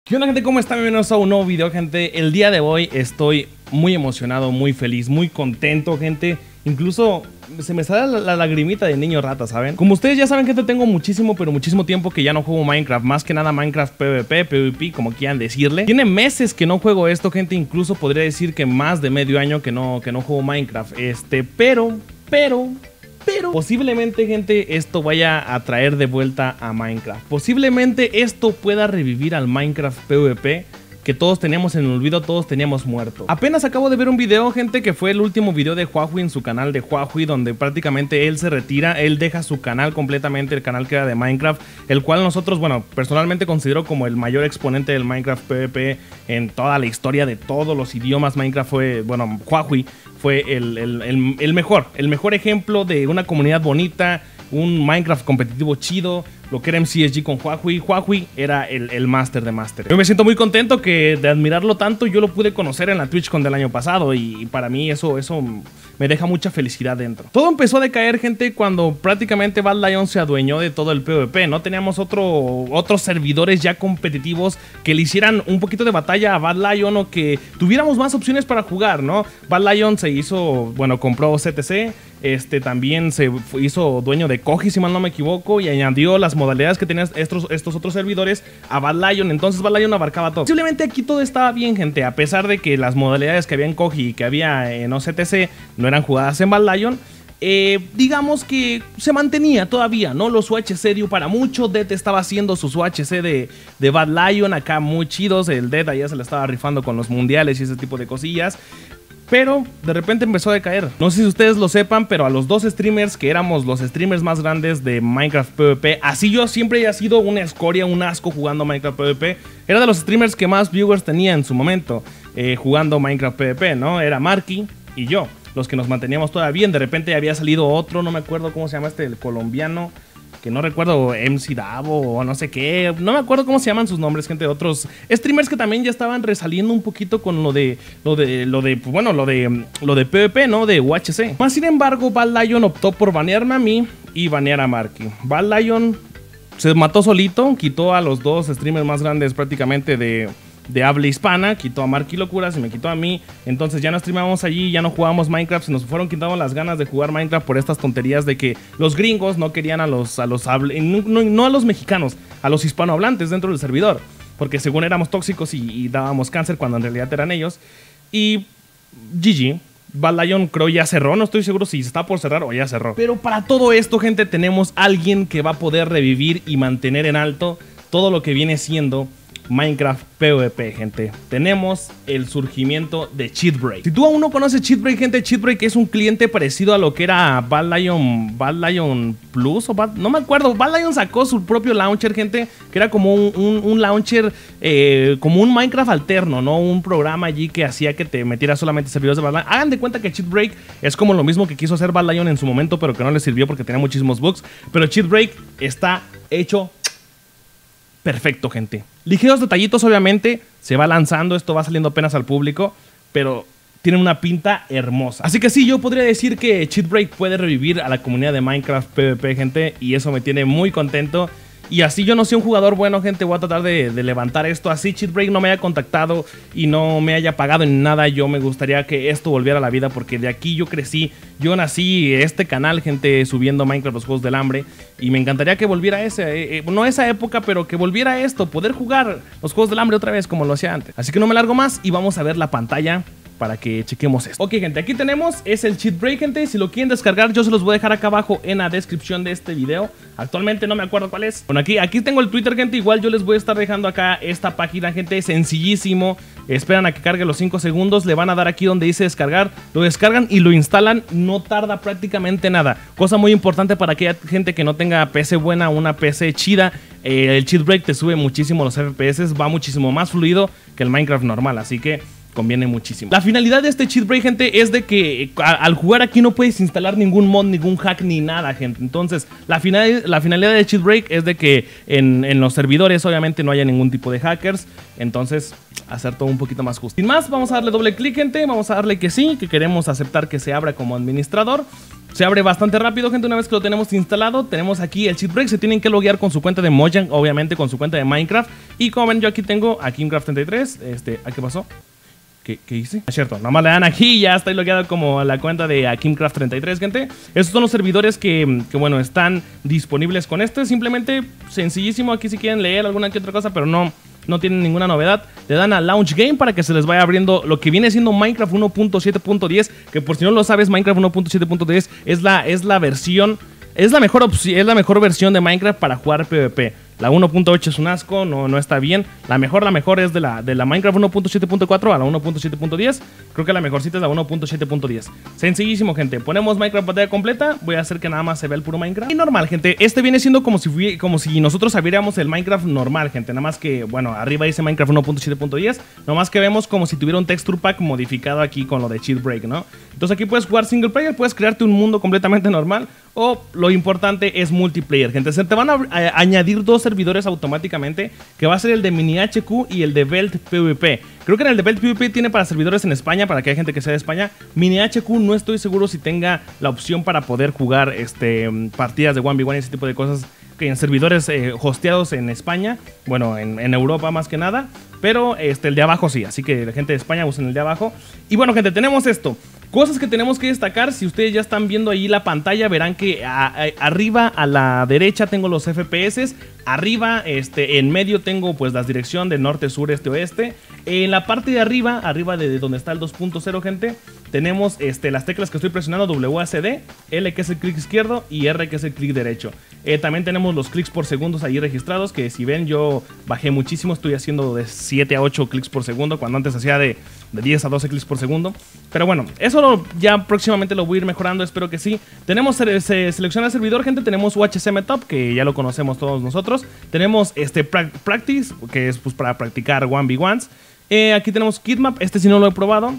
¿Qué onda, gente? ¿Cómo están? Bienvenidos a un nuevo video, gente. El día de hoy estoy muy emocionado, muy feliz, muy contento, gente. Incluso se me sale la lagrimita de niño rata, ¿saben? Como ustedes ya saben, gente, tengo muchísimo, pero muchísimo tiempo que ya no juego Minecraft. Más que nada Minecraft PvP, PvP, como quieran decirle. Tiene meses que no juego esto, gente. Incluso podría decir que más de medio año que no juego Minecraft. Pero posiblemente, gente, esto vaya a traer de vuelta a Minecraft. Posiblemente esto pueda revivir al Minecraft PvP que todos teníamos en el olvido, todos teníamos muerto. Apenas acabo de ver un video, gente, que fue el último video de Huahui en su canal de Huahui, donde prácticamente él se retira, él deja su canal completamente, el canal que era de Minecraft, el cual nosotros, bueno, personalmente considero como el mayor exponente del Minecraft PvP en toda la historia de todos los idiomas. Minecraft fue, bueno, Huahui fue el mejor ejemplo de una comunidad bonita, un Minecraft competitivo chido, lo que era MCSG con Huahui. Huahui era el máster de máster. Yo me siento muy contento que de admirarlo tanto yo lo pude conocer en la TwitchCon del año pasado y para mí eso me deja mucha felicidad dentro. Todo empezó a decaer, gente, cuando prácticamente Bad Lion se adueñó de todo el PvP. No teníamos otros servidores ya competitivos que le hicieran un poquito de batalla a Bad Lion o que tuviéramos más opciones para jugar, ¿no? Bad Lion se hizo, bueno, compró CTC. También se hizo dueño de Koji, si mal no me equivoco, y añadió las modalidades que tenían estos otros servidores a Bad Lion. Entonces Bad Lion abarcaba todo. Posiblemente aquí todo estaba bien, gente, a pesar de que las modalidades que había en Koji y que había en OCTC no eran jugadas en Bad Lion. Digamos que se mantenía todavía, ¿no? Los UHC dio para mucho. Dead estaba haciendo sus UHC de Bad Lion acá muy chidos. El Dead allá se le estaba rifando con los mundiales y ese tipo de cosillas. Pero de repente empezó a decaer. No sé si ustedes lo sepan, pero a los dos streamers que éramos los streamers más grandes de Minecraft PvP, así yo siempre he sido una escoria, un asco jugando Minecraft PvP. Era de los streamers que más viewers tenía en su momento jugando Minecraft PvP, ¿no? Era Marky y yo, los que nos manteníamos todavía bien. De repente había salido otro, no me acuerdo cómo se llama el colombiano, que no recuerdo, MC Davo o no sé qué, no me acuerdo cómo se llaman sus nombres, gente, de otros streamers que también ya estaban resaliendo un poquito con lo de PvP, ¿no? De UHC. Más sin embargo, Bad Lion optó por banearme a mí y banear a Marky. Bad Lion se mató solito, quitó a los dos streamers más grandes prácticamente de habla hispana, quitó a Marky Locuras y me quitó a mí. Entonces ya no streamábamos allí, ya no jugábamos Minecraft, se nos fueron quitando las ganas de jugar Minecraft por estas tonterías de que los gringos no querían no a los mexicanos, a los hispanohablantes dentro del servidor, porque según éramos tóxicos y dábamos cáncer cuando en realidad eran ellos. Y GG. Bad Lion creo ya cerró, no estoy seguro si está por cerrar o ya cerró. Pero para todo esto, gente, tenemos alguien que va a poder revivir y mantener en alto todo lo que viene siendo Minecraft PvP, gente. Tenemos el surgimiento de Cheatbreak. Si tú aún no conoces Cheatbreak, gente, Cheatbreak es un cliente parecido a lo que era Bad Lion Plus o no me acuerdo. Bad Lion sacó su propio launcher, gente, que era como un launcher, como un Minecraft alterno, ¿no? Un programa allí que hacía que te metieras solamente servidores de Bad Lion. Hagan de cuenta que Cheatbreak es como lo mismo que quiso hacer Bad Lion en su momento, pero que no le sirvió porque tenía muchísimos bugs. Pero Cheatbreak está hecho perfecto, gente. Ligeros detallitos, obviamente. Se va lanzando, esto va saliendo apenas al público, pero tiene una pinta hermosa. Así que sí, yo podría decir que Cheatbreak puede revivir a la comunidad de Minecraft PvP, gente, y eso me tiene muy contento. Y así yo no soy un jugador bueno, gente, voy a tratar de levantar esto. Así Cheatbreak no me haya contactado y no me haya pagado en nada, yo me gustaría que esto volviera a la vida, porque de aquí yo crecí, yo nací este canal, gente, subiendo Minecraft, los Juegos del Hambre, y me encantaría que volviera no esa época, pero que volviera esto, poder jugar los Juegos del Hambre otra vez como lo hacía antes. Así que no me largo más y vamos a ver la pantalla para que chequemos esto. Ok, gente, aquí tenemos, es el Cheatbreak, gente. Si lo quieren descargar, yo se los voy a dejar acá abajo en la descripción de este video. Actualmente no me acuerdo cuál es. Bueno, aquí tengo el Twitter, gente. Igual yo les voy a estar dejando acá esta página, gente. Sencillísimo. Esperan a que cargue los 5 segundos. Le van a dar aquí donde dice descargar. Lo descargan y lo instalan. No tarda prácticamente nada. Cosa muy importante para aquella gente que no tenga PC buena, una PC chida. El Cheatbreak te sube muchísimo los FPS. Va muchísimo más fluido que el Minecraft normal. Así que conviene muchísimo. La finalidad de este Cheatbreak, gente, es de que al jugar aquí no puedes instalar ningún mod, ningún hack ni nada, gente. Entonces, la finalidad de Cheatbreak es de que en los servidores obviamente no haya ningún tipo de hackers. Entonces, hacer todo un poquito más justo. Sin más, vamos a darle doble clic, gente. Vamos a darle que sí, que queremos aceptar que se abra como administrador. Se abre bastante rápido, gente, una vez que lo tenemos instalado. Tenemos aquí el cheat break, se tienen que loguear con su cuenta de Mojang, obviamente con su cuenta de Minecraft. Y como ven, yo aquí tengo a KimCraft33. ¿A qué pasó? ¿Qué hice? Es cierto, nomás le dan aquí y ya estoy logueado como a la cuenta de KimCraft33, gente. Estos son los servidores que, bueno, están disponibles con este. Simplemente sencillísimo, aquí si quieren leer alguna que otra cosa, pero no tienen ninguna novedad. Le dan a Launch Game para que se les vaya abriendo lo que viene siendo Minecraft 1.7.10, que por si no lo sabes, Minecraft 1.7.10 es la versión, es la mejor versión de Minecraft para jugar PvP. La 1.8 es un asco, no está bien. La mejor es de la Minecraft 1.7.4 a la 1.7.10. Creo que la mejorcita es la 1.7.10. Sencillísimo, gente. Ponemos Minecraft pantalla completa. Voy a hacer que nada más se vea el puro Minecraft. Y normal, gente. Este viene siendo como si nosotros abriéramos el Minecraft normal, gente. Nada más que, bueno, arriba dice Minecraft 1.7.10. Nada más que vemos como si tuviera un texture pack modificado aquí con lo de cheat break, ¿no? Entonces aquí puedes jugar single player, puedes crearte un mundo completamente normal. O lo importante es multiplayer, gente. Se te van a añadir dos servidores automáticamente, que va a ser el de MiniHQ y el de Veld PvP. Creo que en el de Veld PvP tiene para servidores en España, para que haya gente que sea de España. MiniHQ no estoy seguro si tenga la opción para poder jugar partidas de 1v1 y ese tipo de cosas, que en servidores hosteados en España, bueno, en Europa más que nada. Pero el de abajo sí, así que la gente de España usen el de abajo. Y bueno, gente, tenemos esto. Cosas que tenemos que destacar. Si ustedes ya están viendo ahí la pantalla, verán que arriba a la derecha tengo los FPS. Arriba, en medio tengo pues la dirección de norte, sur, este, oeste. En la parte de arriba de donde está el 2.0, gente, tenemos las teclas que estoy presionando: WASD, L que es el clic izquierdo y R que es el clic derecho. También tenemos los clics por segundos ahí registrados, que si ven yo bajé muchísimo, estoy haciendo de 7 a 8 clics por segundo, cuando antes hacía de 10 a 12 clics por segundo. Pero bueno, eso ya próximamente lo voy a ir mejorando, espero que sí. Tenemos selecciona servidor, gente, tenemos UHC Top, que ya lo conocemos todos nosotros. Tenemos Practice, que es pues para practicar 1v1s. Aquí tenemos Kitmap, si no lo he probado.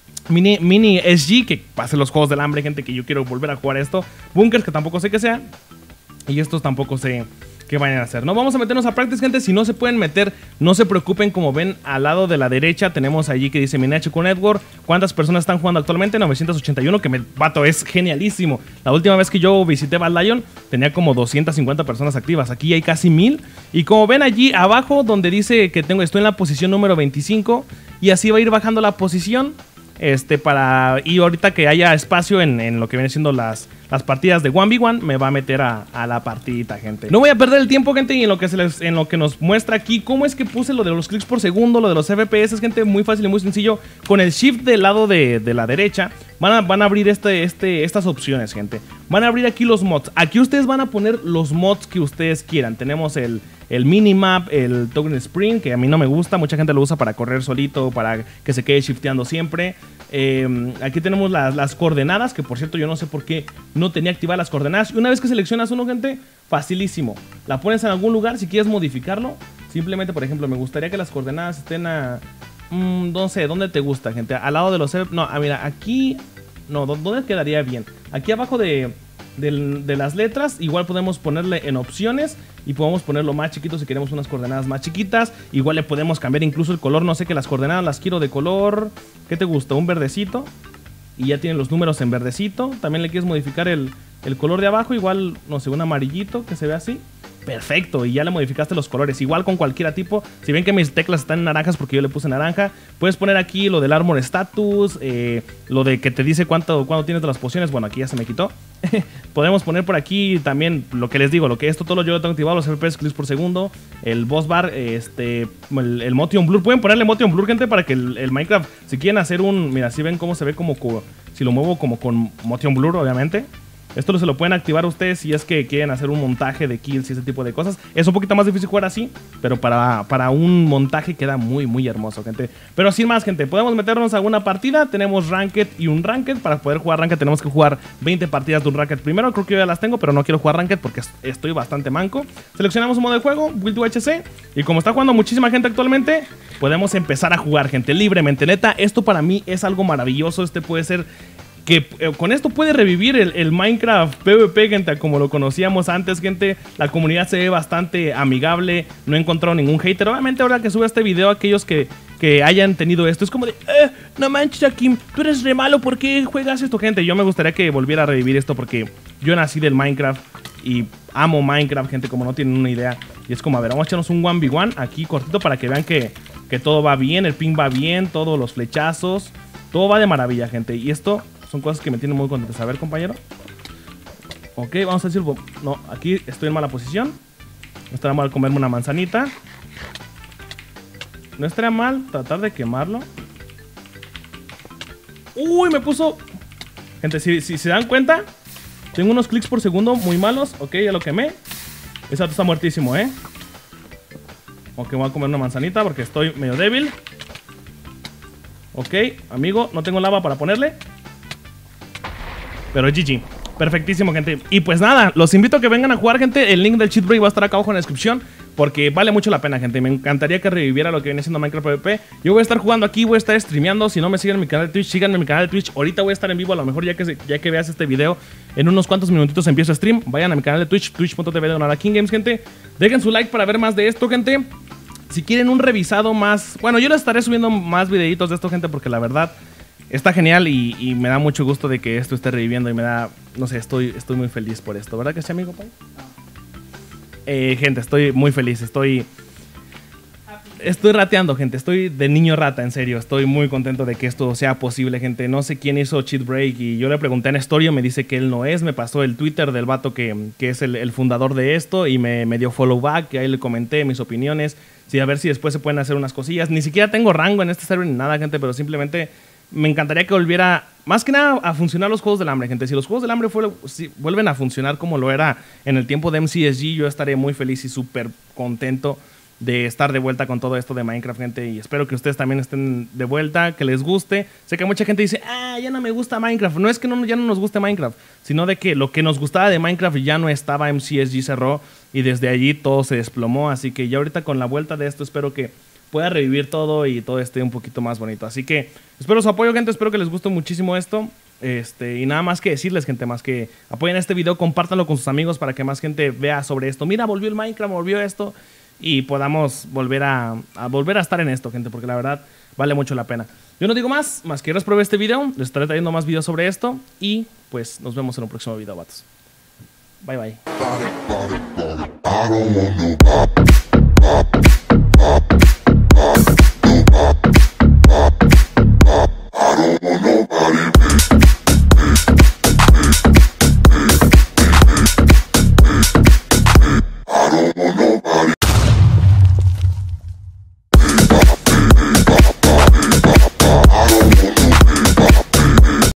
Mini SG, que pase los juegos del hambre, gente, que yo quiero volver a jugar esto. Bunkers, que tampoco sé qué sea. Y estos tampoco sé qué vayan a hacer. No vamos a meternos a Practice, gente. Si no se pueden meter, no se preocupen. Como ven, al lado de la derecha tenemos allí que dice MiniHQ Network. ¿Cuántas personas están jugando actualmente? 981, que vato, es genialísimo. La última vez que yo visité Bad Lion tenía como 250 personas activas. Aquí hay casi 1000. Y como ven allí abajo donde dice que estoy en la posición número 25. Y así va a ir bajando la posición. Y ahorita que haya espacio en lo que viene siendo las partidas de 1v1, me va a meter a la partidita, gente. No voy a perder el tiempo, gente, y en lo que nos muestra aquí cómo es que puse lo de los clics por segundo, lo de los FPS, gente, muy fácil y muy sencillo. Con el shift del lado de la derecha van a abrir estas opciones, gente. Van a abrir aquí los mods. Aquí ustedes van a poner los mods que ustedes quieran. Tenemos el minimap, el token sprint, que a mí no me gusta, mucha gente lo usa para correr solito, para que se quede shifteando siempre. Aquí tenemos las coordenadas, que por cierto yo no sé por qué no tenía activadas las coordenadas. Y una vez que seleccionas uno, gente, facilísimo, la pones en algún lugar. Si quieres modificarlo, simplemente, por ejemplo, me gustaría que las coordenadas estén no sé, ¿dónde te gusta, gente? Al lado de los... No, mira, aquí... No, ¿dónde quedaría bien? Aquí abajo de las letras, igual podemos ponerle en opciones y podemos ponerlo más chiquito si queremos unas coordenadas más chiquitas. Igual le podemos cambiar incluso el color, no sé, que las coordenadas las quiero de color, ¿qué te gusta? Un verdecito, y ya tienen los números en verdecito. También le quieres modificar el color de abajo, igual, no sé, un amarillito que se ve así. Perfecto, y ya le modificaste los colores. Igual con cualquier tipo. Si ven que mis teclas están naranjas porque yo le puse naranja, puedes poner aquí lo del Armor Status, lo de que te dice cuánto tienes de las pociones. Bueno, aquí ya se me quitó. Podemos poner por aquí también lo que les digo, lo que esto todo yo lo tengo activado, los FPS clics por segundo, el boss bar, el motion blur. Pueden ponerle motion blur, gente, para que el Minecraft, si quieren hacer mira, si ven cómo se ve como si lo muevo como con motion blur, obviamente. Esto se lo pueden activar ustedes si es que quieren hacer un montaje de kills y ese tipo de cosas. Es un poquito más difícil jugar así, pero para un montaje queda muy, muy hermoso, gente. Pero sin más, gente, podemos meternos a una partida. Tenemos Ranked y un Ranked. Para poder jugar Ranked tenemos que jugar 20 partidas de un Ranked primero. Creo que yo ya las tengo, pero no quiero jugar Ranked porque estoy bastante manco. Seleccionamos un modo de juego, Build UHC. Y como está jugando muchísima gente actualmente, podemos empezar a jugar, gente, libremente. Neta, esto para mí es algo maravilloso. Puede ser... que con esto puede revivir el Minecraft PvP, gente, como lo conocíamos antes, gente. La comunidad se ve bastante amigable, no he encontrado ningún hater. Obviamente ahora que sube este video, aquellos que que hayan tenido esto. Es como de, no manches, Akim, tú eres re malo, ¿por qué juegas esto, gente? Yo me gustaría que volviera a revivir esto porque yo nací del Minecraft y amo Minecraft, gente, como no tienen una idea. Y es como, a ver, vamos a echarnos un 1v1 aquí cortito para que vean que todo va bien, el ping va bien, todos los flechazos, todo va de maravilla, gente. Y esto son cosas que me tienen muy contentos. A ver, compañero. Ok, vamos a decir, no, aquí estoy en mala posición. No estaría mal comerme una manzanita. No estaría mal tratar de quemarlo. Uy, me puso... Gente, si se dan cuenta, tengo unos clics por segundo muy malos. Ok, ya lo quemé. Ese auto está muertísimo, Ok, voy a comer una manzanita porque estoy medio débil. Ok, amigo, no tengo lava para ponerle. Pero GG. Perfectísimo, gente. Y pues nada, los invito a que vengan a jugar, gente. El link del cheat break va a estar acá abajo en la descripción, porque vale mucho la pena, gente. Me encantaría que reviviera lo que viene siendo Minecraft PvP. Yo voy a estar jugando aquí, voy a estar streameando. Si no me siguen en mi canal de Twitch, síganme en mi canal de Twitch. Ahorita voy a estar en vivo, a lo mejor ya que veas este video, en unos cuantos minutitos empiezo a stream. Vayan a mi canal de Twitch, twitch.tv/KingGames, gente. Dejen su like para ver más de esto, gente. Si quieren un revisado más... Bueno, yo les estaré subiendo más videitos de esto, gente, porque la verdad... Está genial y me da mucho gusto de que esto esté reviviendo y me da... No sé, estoy muy feliz por esto. ¿Verdad que sí, amigo? Gente, estoy muy feliz. Estoy rateando, gente. Estoy de niño rata, en serio. Estoy muy contento de que esto sea posible, gente. No sé quién hizo Cheat Break y yo le pregunté a Nestorio, me dice que él no es. Me pasó el Twitter del vato que es el fundador de esto y me dio follow back. Y ahí le comenté mis opiniones. Sí, a ver si después se pueden hacer unas cosillas. Ni siquiera tengo rango en este server ni nada, gente, pero simplemente... Me encantaría que volviera, más que nada, a funcionar los Juegos del Hambre, gente. Si los Juegos del Hambre vuelven a funcionar como lo era en el tiempo de MCSG, yo estaré muy feliz y súper contento de estar de vuelta con todo esto de Minecraft, gente. Y espero que ustedes también estén de vuelta, que les guste. Sé que mucha gente dice, ya no me gusta Minecraft. No es que ya no nos guste Minecraft, sino de que lo que nos gustaba de Minecraft ya no estaba, MCSG cerró y desde allí todo se desplomó. Así que ya ahorita con la vuelta de esto espero que pueda revivir todo y todo esté un poquito más bonito. Así que espero su apoyo, gente. Espero que les guste muchísimo esto. Y nada más que decirles, gente, más que apoyen este video, compártanlo con sus amigos para que más gente vea sobre esto. Mira, volvió el Minecraft, volvió esto. Y podamos volver a estar en esto, gente, porque la verdad vale mucho la pena. Yo no digo más que gracias por ver este video. Les estaré trayendo más videos sobre esto. Y pues nos vemos en un próximo video, vatos. Bye, bye.